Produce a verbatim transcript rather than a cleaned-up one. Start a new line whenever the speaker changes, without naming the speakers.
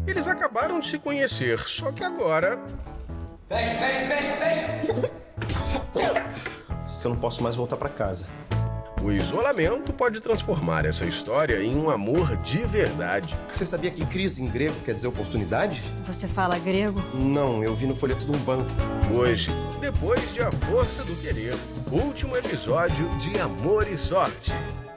Eles acabaram de se conhecer, só que agora...
Fecha, fecha, fecha, fecha!
Eu não posso mais voltar pra casa.
O isolamento pode transformar essa história em um amor de verdade.
Você sabia que crise em grego quer dizer oportunidade?
Você fala grego?
Não, eu vi no folheto de um banco.
Hoje, depois de A Força do Querer, último episódio de Amor e Sorte.